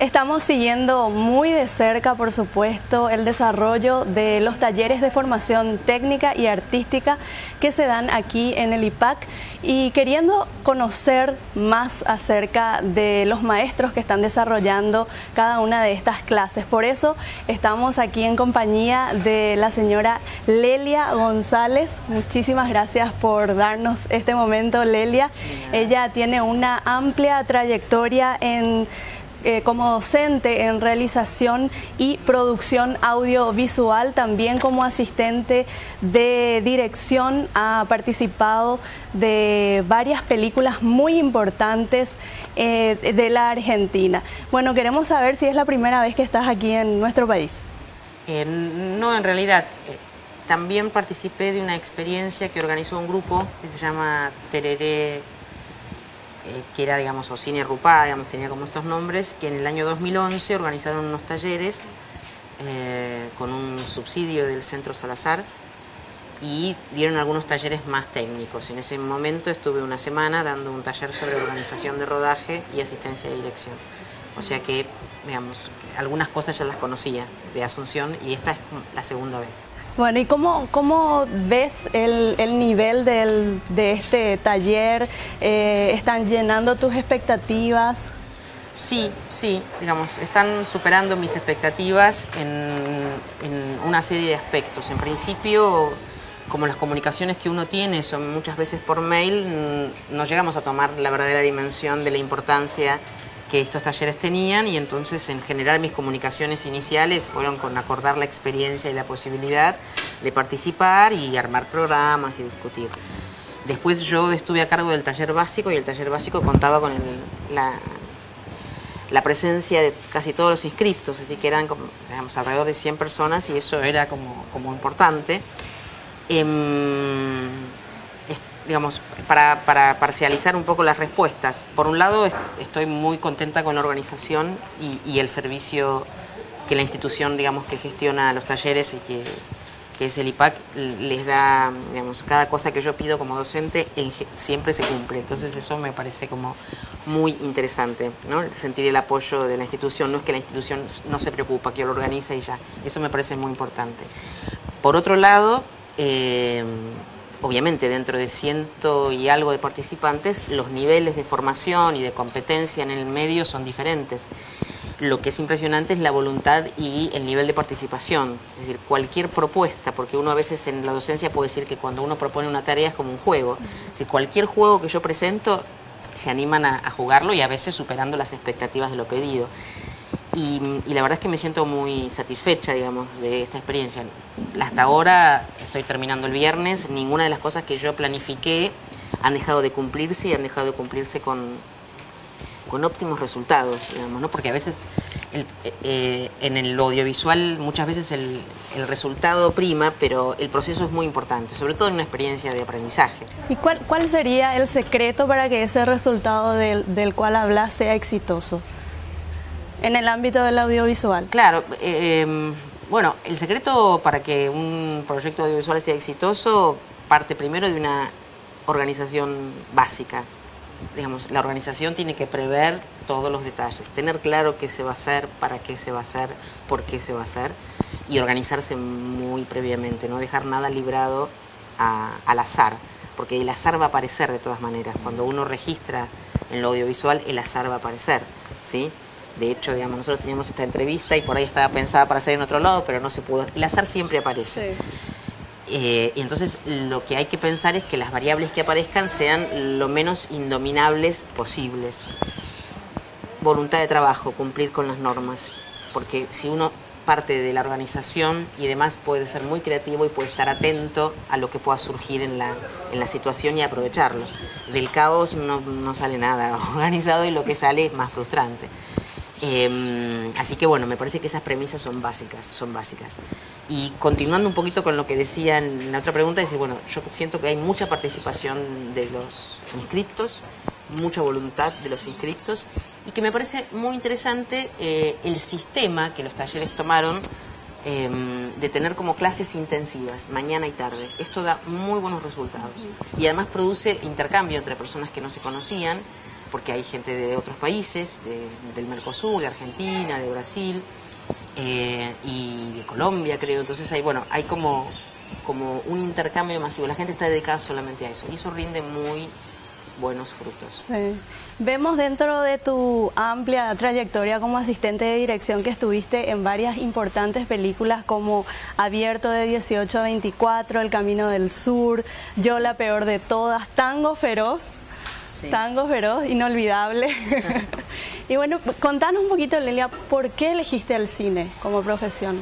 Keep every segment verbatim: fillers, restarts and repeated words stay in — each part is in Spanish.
Estamos siguiendo muy de cerca, por supuesto, el desarrollo de los talleres de formación técnica y artística que se dan aquí en el I P A C y queriendo conocer más acerca de los maestros que están desarrollando cada una de estas clases. Por eso estamos aquí en compañía de la señora Lelia González. Muchísimas gracias por darnos este momento, Lelia. Ella tiene una amplia trayectoria en Eh, como docente en realización y producción audiovisual, también como asistente de dirección, ha participado de varias películas muy importantes eh, de la Argentina. Bueno, queremos saber si es la primera vez que estás aquí en nuestro país. Eh, no, en realidad, eh, también participé de una experiencia que organizó un grupo que se llama Tereré, Eh, que era, digamos, o Cine Rupá, digamos, tenía como estos nombres, que en el año dos mil once organizaron unos talleres eh, con un subsidio del Centro Salazar y dieron algunos talleres más técnicos. En ese momento estuve una semana dando un taller sobre organización de rodaje y asistencia de dirección. O sea que, digamos, algunas cosas ya las conocía de Asunción y esta es la segunda vez. Bueno, ¿y cómo, cómo ves el, el nivel del, de este taller? Eh, ¿Están llenando tus expectativas? Sí, sí, digamos, están superando mis expectativas en, en una serie de aspectos. En principio, como las comunicaciones que uno tiene son muchas veces por mail, no llegamos a tomar la verdadera dimensión de la importancia que estos talleres tenían, y entonces en general mis comunicaciones iniciales fueron con acordar la experiencia y la posibilidad de participar y armar programas y discutir. Después yo estuve a cargo del taller básico y el taller básico contaba con el, la, la presencia de casi todos los inscriptos, así que eran como, digamos, alrededor de cien personas y eso era como, como importante. Eh, digamos, para, para parcializar un poco las respuestas. Por un lado, estoy muy contenta con la organización y, y el servicio que la institución, digamos, que gestiona los talleres y que, que es el I P A C, les da, digamos, cada cosa que yo pido como docente en, siempre se cumple. Entonces eso me parece como muy interesante, ¿no? Sentir el apoyo de la institución. No es que la institución no se preocupa, que lo organiza y ya. Eso me parece muy importante. Por otro lado, eh, obviamente dentro de ciento y algo de participantes, los niveles de formación y de competencia en el medio son diferentes. Lo que es impresionante es la voluntad y el nivel de participación. Es decir, cualquier propuesta, porque uno a veces en la docencia puede decir que cuando uno propone una tarea es como un juego. Es decir, cualquier juego que yo presento se animan a, a jugarlo y a veces superando las expectativas de lo pedido. Y, y la verdad es que me siento muy satisfecha, digamos, de esta experiencia. Hasta ahora, estoy terminando el viernes, ninguna de las cosas que yo planifiqué han dejado de cumplirse y han dejado de cumplirse con, con óptimos resultados, digamos, ¿no? Porque a veces el, eh, en el audiovisual muchas veces el, el resultado prima, pero el proceso es muy importante, sobre todo en una experiencia de aprendizaje. ¿Y cuál, cuál sería el secreto para que ese resultado del, del cual hablas sea exitoso en el ámbito del audiovisual? Claro, eh, bueno, el secreto para que un proyecto audiovisual sea exitoso parte primero de una organización básica. Digamos, la organización tiene que prever todos los detalles, tener claro qué se va a hacer, para qué se va a hacer, por qué se va a hacer y organizarse muy previamente, no dejar nada librado a, al azar, porque el azar va a aparecer de todas maneras. Cuando uno registra en lo audiovisual, el azar va a aparecer, ¿sí? De hecho, digamos, nosotros teníamos esta entrevista y por ahí estaba pensada para hacer en otro lado, pero no se pudo. El azar siempre aparece. Sí. Eh, y entonces lo que hay que pensar es que las variables que aparezcan sean lo menos indominables posibles. Voluntad de trabajo, cumplir con las normas. Porque si uno parte de la organización y demás puede ser muy creativo y puede estar atento a lo que pueda surgir en la, en la situación y aprovecharlo. Del caos no, no sale nada organizado y lo que sale es más frustrante. Eh, así que bueno, me parece que esas premisas son básicas, son básicas. Y continuando un poquito con lo que decía en la otra pregunta, decir, bueno, yo siento que hay mucha participación de los inscriptos, mucha voluntad de los inscriptos, y que me parece muy interesante eh, el sistema que los talleres tomaron eh, de tener como clases intensivas, mañana y tarde. Esto da muy buenos resultados y además produce intercambio entre personas que no se conocían, porque hay gente de otros países, de, del Mercosur, de Argentina, de Brasil eh, y de Colombia, creo. Entonces hay, bueno, hay como, como un intercambio masivo. La gente está dedicada solamente a eso y eso rinde muy buenos frutos. Sí. Vemos dentro de tu amplia trayectoria como asistente de dirección que estuviste en varias importantes películas como Abierto de dieciocho a veinticuatro, El Camino del Sur, Yo la peor de todas, Tango Feroz, sí. Tango Feroz, inolvidable. Y bueno, contanos un poquito, Lelia, ¿por qué elegiste el cine como profesión?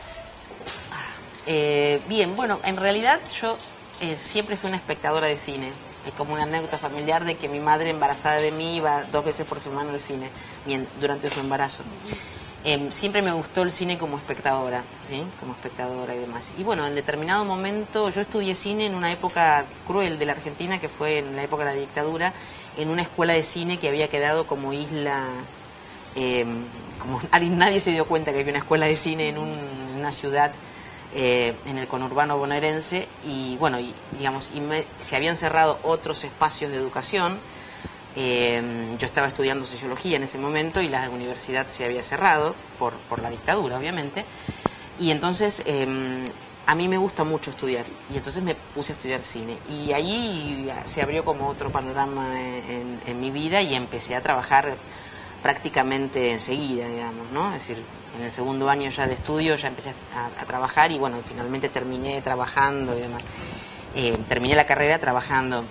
Eh, bien, bueno, en realidad yo eh, siempre fui una espectadora de cine. Es como una anécdota familiar de que mi madre embarazada de mí iba dos veces por semana al cine durante su embarazo. Eh, siempre me gustó el cine como espectadora, ¿sí? Como espectadora y demás. Y bueno, en determinado momento yo estudié cine en una época cruel de la Argentina, que fue en la época de la dictadura, en una escuela de cine que había quedado como isla, eh, como nadie se dio cuenta que había una escuela de cine en, un, en una ciudad Eh, en el conurbano bonaerense y bueno, y, digamos, y me, se habían cerrado otros espacios de educación. Eh, yo estaba estudiando sociología en ese momento y la universidad se había cerrado por, por la dictadura, obviamente. Y entonces eh, a mí me gusta mucho estudiar y entonces me puse a estudiar cine. Y allí se abrió como otro panorama en, en mi vida y empecé a trabajar prácticamente enseguida, digamos, ¿no? Es decir, en el segundo año ya de estudio ya empecé a, a trabajar y bueno, finalmente terminé trabajando y demás. Eh, terminé la carrera trabajando.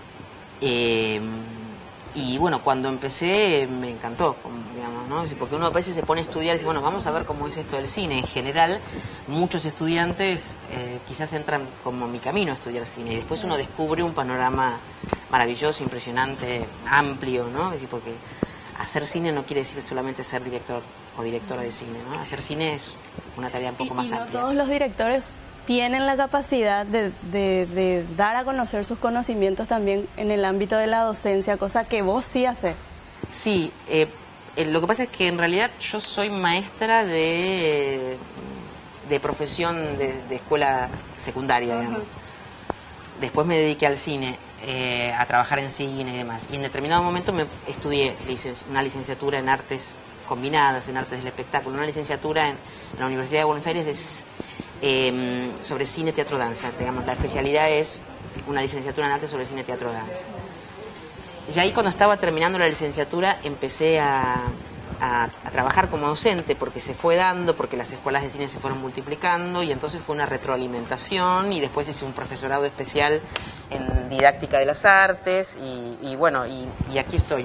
Eh, y bueno, cuando empecé me encantó, digamos, ¿no? Porque uno a veces se pone a estudiar y dice, bueno, vamos a ver cómo es esto del cine. En general, muchos estudiantes eh, quizás entran como mi camino a estudiar cine y después uno descubre un panorama maravilloso, impresionante, amplio, ¿no? Es decir, porque hacer cine no quiere decir solamente ser director o directora de cine, ¿no? Hacer cine es una tarea un poco y, más y no amplia. Todos los directores tienen la capacidad de, de, de dar a conocer sus conocimientos también en el ámbito de la docencia, cosa que vos sí haces. Sí, eh, eh, lo que pasa es que en realidad yo soy maestra de, de profesión de, de escuela secundaria, uh-huh. digamos. Después me dediqué al cine. Eh, a trabajar en cine y demás. Y en determinado momento me estudié licenci una licenciatura en artes combinadas, en artes del espectáculo, una licenciatura en, en la Universidad de Buenos Aires de, eh, sobre cine, teatro, danza. Digamos, la especialidad es una licenciatura en arte sobre cine, teatro, danza. Ya ahí cuando estaba terminando la licenciatura empecé a, a, a trabajar como docente porque se fue dando, porque las escuelas de cine se fueron multiplicando y entonces fue una retroalimentación y después hice un profesorado especial en didáctica de las artes y, y bueno, y, y aquí estoy.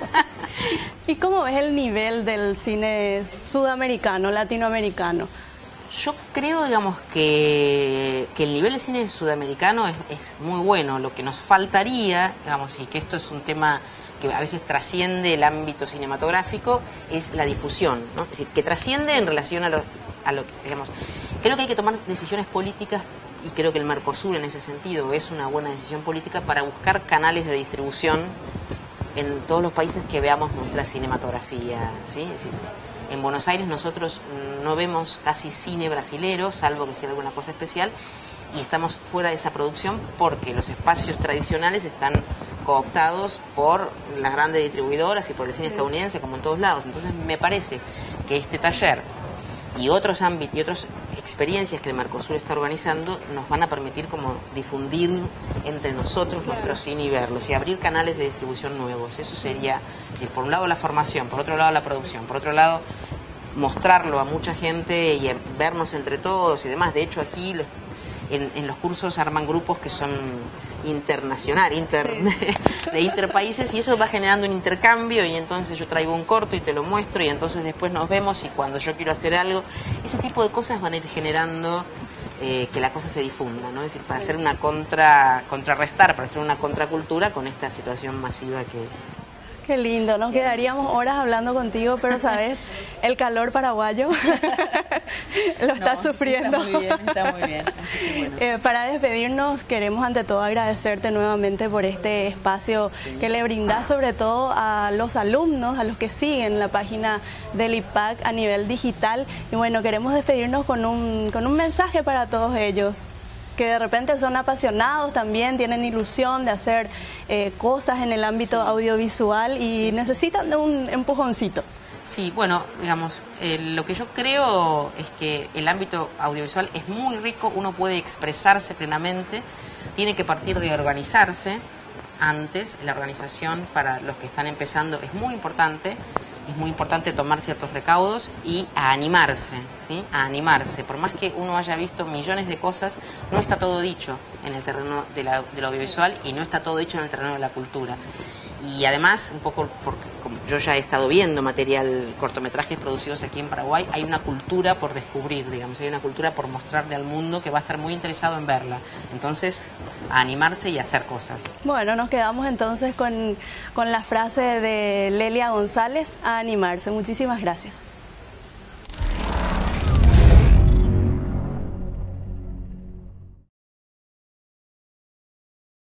¿Y cómo ves el nivel del cine sudamericano, latinoamericano? Yo creo, digamos, que, que el nivel de cine sudamericano es, es muy bueno. Lo que nos faltaría, digamos, y que esto es un tema que a veces trasciende el ámbito cinematográfico, es la difusión, ¿no? Es decir, que trasciende en relación a lo, a lo digamos, creo que hay que tomar decisiones políticas y creo que el Mercosur en ese sentido es una buena decisión política para buscar canales de distribución en todos los países que veamos nuestra cinematografía, ¿sí? Es decir, en Buenos Aires nosotros no vemos casi cine brasilero, salvo que sea alguna cosa especial, y estamos fuera de esa producción porque los espacios tradicionales están cooptados por las grandes distribuidoras y por el cine estadounidense, como en todos lados. Entonces me parece que este taller y otros ámbitos y otras experiencias que el Mercosur está organizando nos van a permitir como difundir entre nosotros claro. nuestro cine y verlos y abrir canales de distribución nuevos. Eso sería, es decir, por un lado la formación, por otro lado la producción, por otro lado mostrarlo a mucha gente y vernos entre todos y demás. De hecho aquí los, en, en los cursos arman grupos que son internacional, inter, sí. de interpaíses y eso va generando un intercambio y entonces yo traigo un corto y te lo muestro y entonces después nos vemos y cuando yo quiero hacer algo, ese tipo de cosas van a ir generando eh, que la cosa se difunda, ¿no? Es decir, para hacer una contra, contrarrestar, para hacer una contracultura con esta situación masiva que... Qué lindo, nos quedaríamos horas hablando contigo, pero sabes, el calor paraguayo lo está no, sufriendo. Está muy bien, está muy bien. Así que bueno. eh, para despedirnos, queremos ante todo agradecerte nuevamente por este espacio sí. que le brindás sobre todo a los alumnos, a los que siguen la página del I P A C a nivel digital. Y bueno, queremos despedirnos con un, con un mensaje para todos ellos. que de repente son apasionados también, tienen ilusión de hacer eh, cosas en el ámbito sí. audiovisual y sí, necesitan sí. de un empujoncito. Sí, bueno, digamos, eh, lo que yo creo es que el ámbito audiovisual es muy rico, uno puede expresarse plenamente, tiene que partir de organizarse antes. La organización para los que están empezando es muy importante, es muy importante tomar ciertos recaudos y a animarse, ¿sí? A animarse. Por más que uno haya visto millones de cosas, no está todo dicho en el terreno de la, del audiovisual y no está todo dicho en el terreno de la cultura. Y además, un poco porque como yo ya he estado viendo material, cortometrajes producidos aquí en Paraguay, hay una cultura por descubrir, digamos, hay una cultura por mostrarle al mundo que va a estar muy interesado en verla. Entonces, a animarse y a hacer cosas. Bueno, nos quedamos entonces con, con la frase de Lelia González, a animarse. Muchísimas gracias.